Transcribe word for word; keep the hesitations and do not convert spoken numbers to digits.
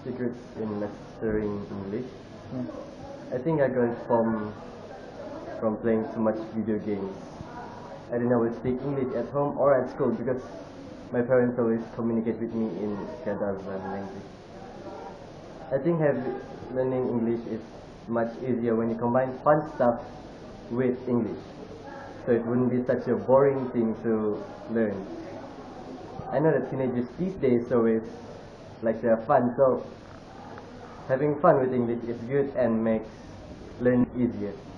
secrets in mastering English. Yeah. I think I got it from from playing too much video games. I didn't always speak English at home or at school because my parents always communicate with me in Kadavan language. I think have, learning English is much easier when you combine fun stuff with English. So it wouldn't be such a boring thing to learn. I know that teenagers these days always like to have fun, so having fun with English is good and makes learning easier.